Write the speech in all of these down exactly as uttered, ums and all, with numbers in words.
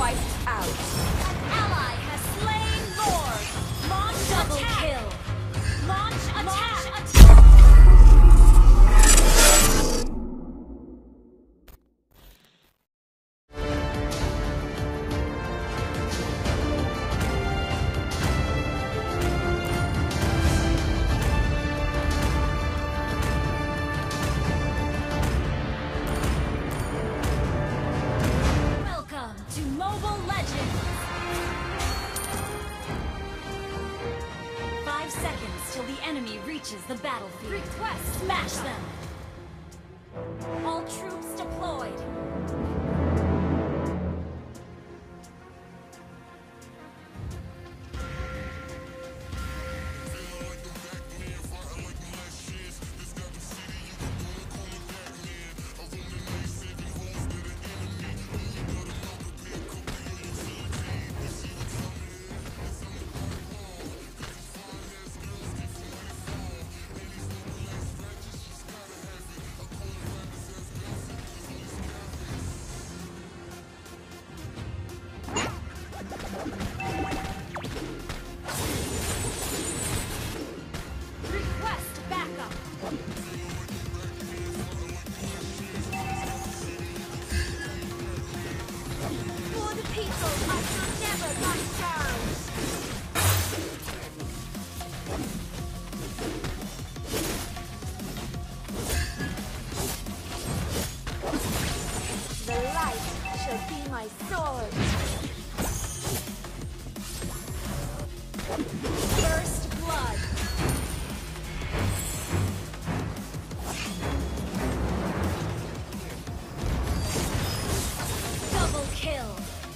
Wiped out. An ally has slain Lord. Launch double attack. Kill. Launch attack. Launch attack. Till the enemy reaches the battlefield. Request Smash them! All troops deployed. My sword. First blood. Double kill.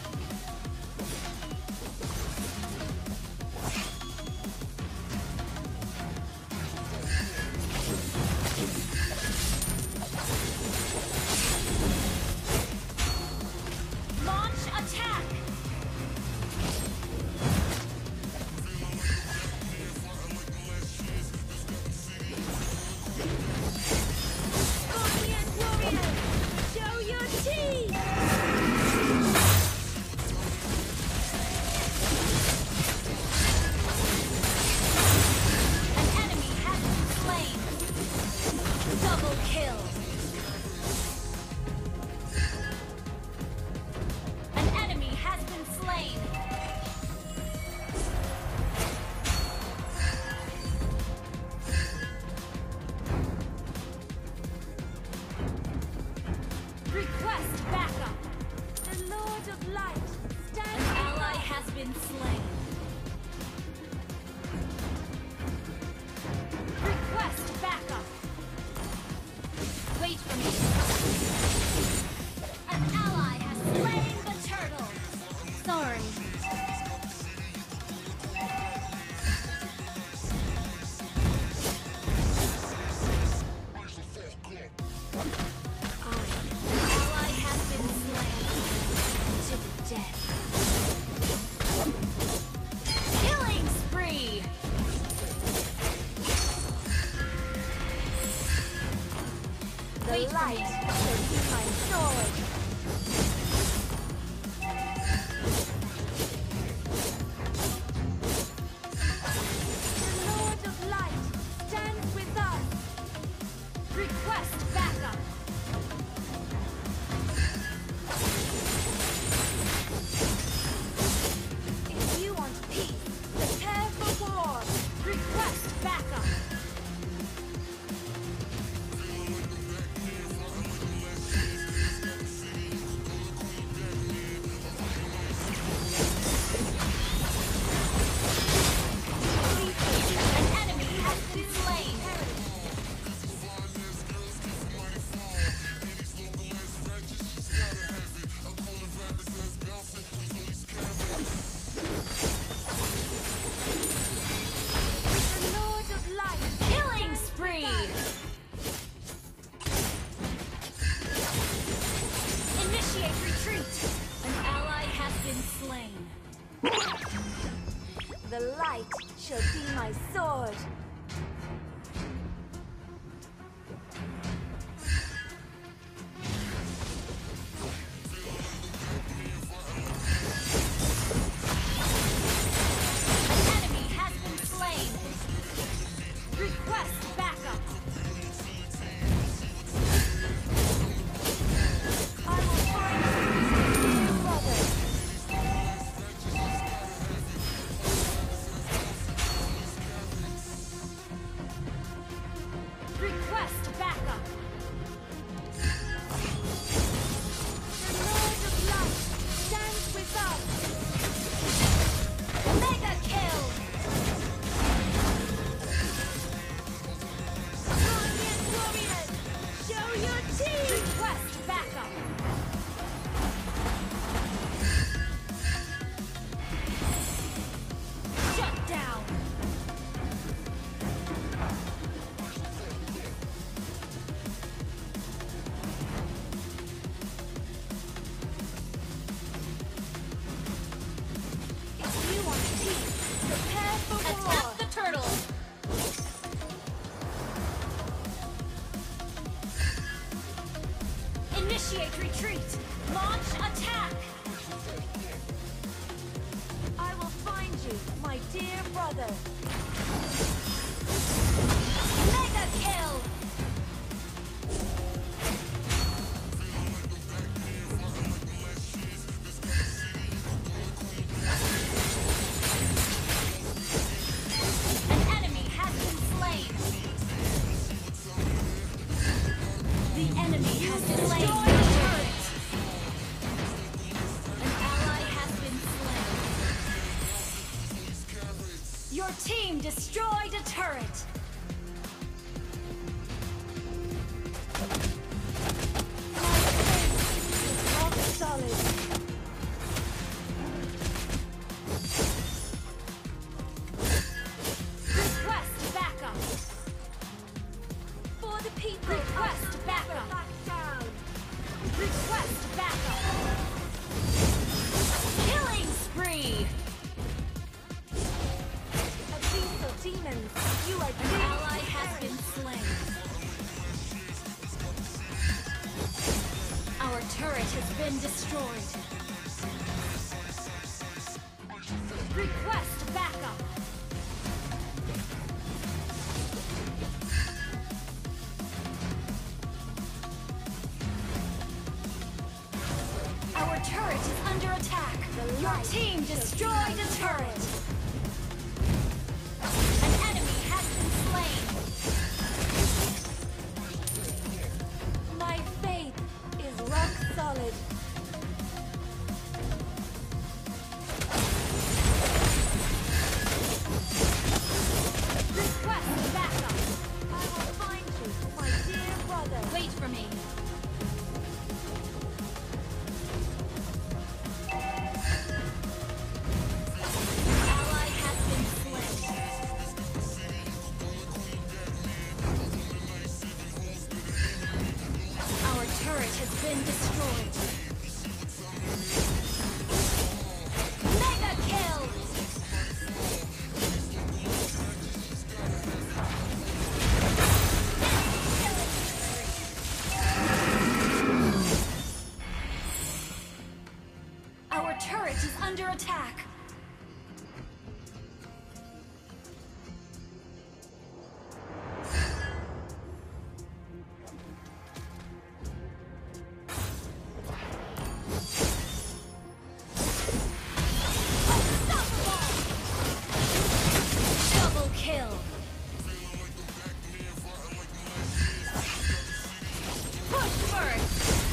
Request backup! The Lord of Light stands. An ally has been slain. Request backup! Wait for me. An ally has slain the turtle. Sorry. Killing spree! The Wait light shall be my sword. The Lord of Light stands with us. Request backup! If you want peace, prepare for war. Request backup! An enemy has been slain. The Lord of Light. Killing spree! Initiate retreat! An ally has been slain. The light shall be my sword. Your team destroyed a turret. Rock solid. Request backup. For the people. Request backup. Back down. Request backup. Killing spree. A beast of demons. You are An doomed ally to has perish. been slain. Our turret has been destroyed. Request backup. Our turret is under attack. Your team destroyed a turret. An enemy has been slain. My faith is rock solid. Request backup. I will find you, my dear brother. Wait for me. Ally has been slain. Our turret has been destroyed. Mega kill! Our turret is under attack. Unstoppable! Double kill. Push first.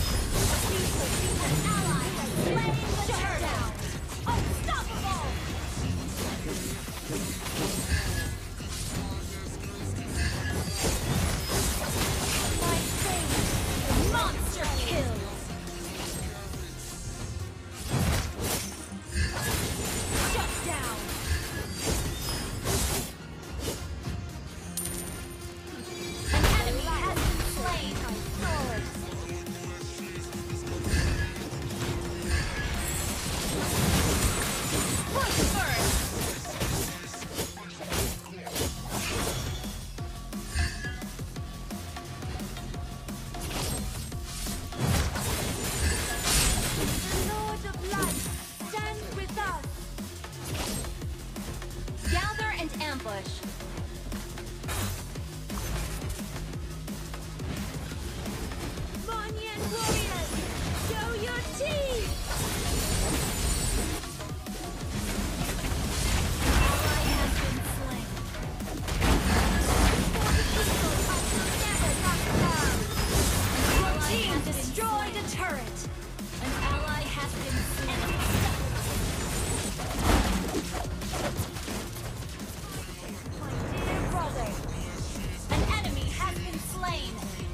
An ally has slain the turtle. Unstoppable! My faith. Monster kill. Shut down. An enemy has been slain. Push first. The Lord of Light stands with us. Gather and ambush. Monyan warriors, show your teeth. Ally has been slain. For the people, I will never back down. Your team destroyed a turret. An ally has been slain. My dear brother. An enemy has been slain.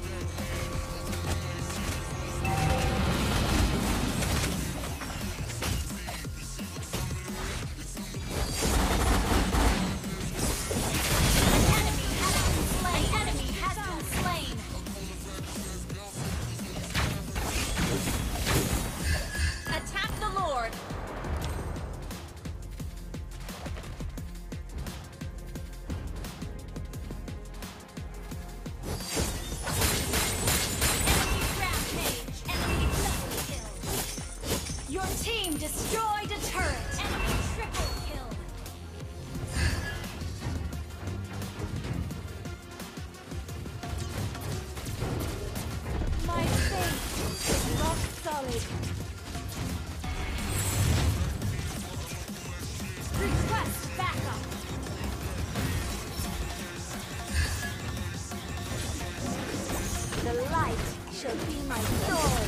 An enemy has been slain. An enemy has been slain. Attack the Lord. Enemy rampage. Enemy double kill. Your team destroyed a turret. Enemy triple kill. My faith is rock solid. Request backup. The light shall be my sword.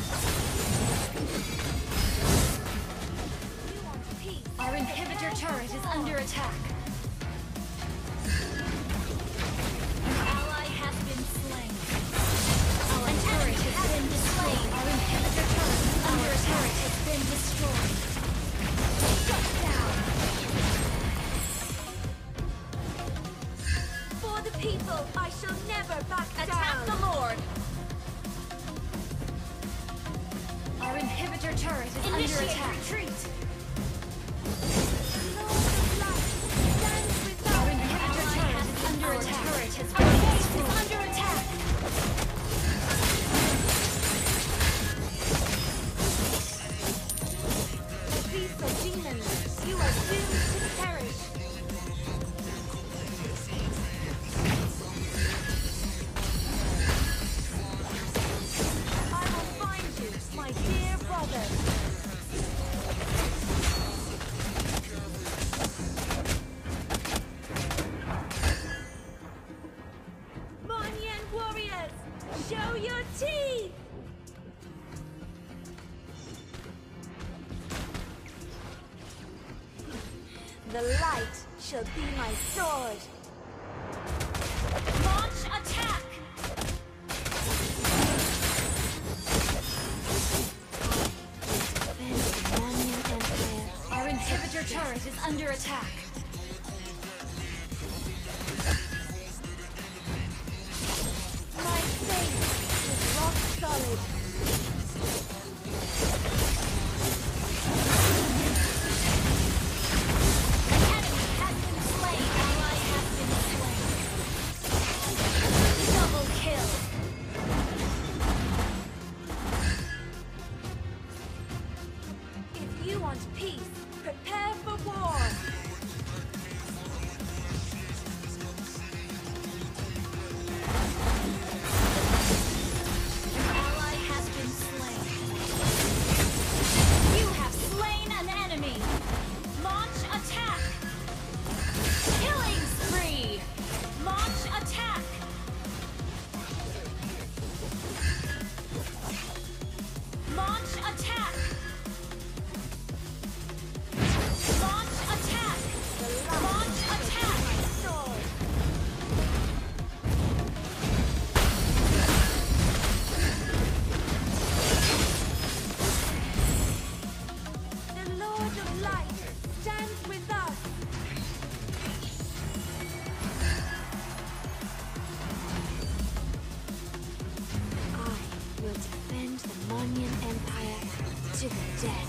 You want peace? Our inhibitor turret is under attack. turret has been destroyed. Shut down. For the people, I shall never back Attack down. the Lord. Our inhibitor turret is under Initiate attack. retreat. Lord of light, stand with Our us. inhibitor turret is under Our attack. turret has Our been base is destroyed. under attack. The beasts of demons, you are doomed to perish. I will find you, my dear brother. Monyan warriors, show your teeth! The light shall be my sword. Launch attack. Defend the Monyan Empire. Our inhibitor turret is under attack. My faith is rock solid. Enemy has been slain. Ally has been slain. Double kill. If you want peace, prepare for war. Ally has been slain. You have slain an enemy. Launch attack. Killing spree. Launch attack. Launch attack. Launch attack. Launch attack. Sword. The Lord of Light stands with us. I will defend the Monyan Empire to the death.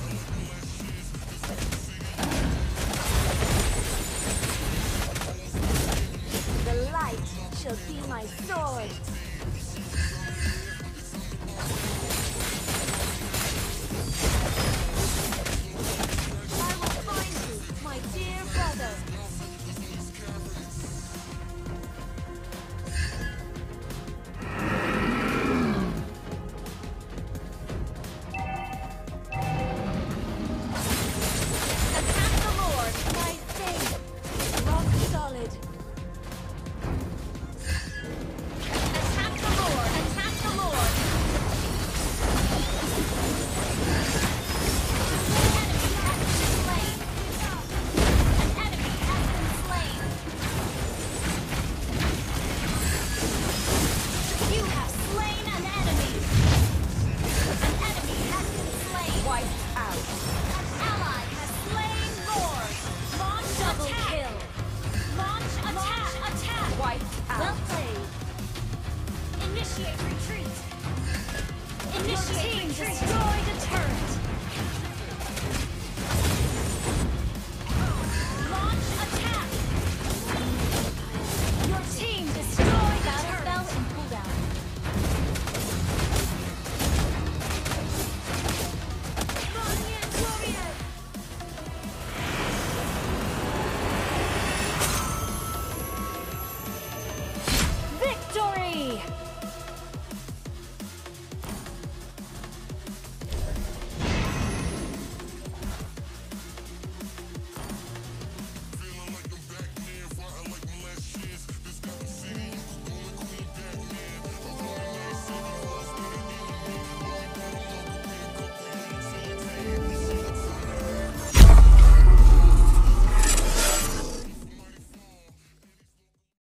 The light shall be my sword.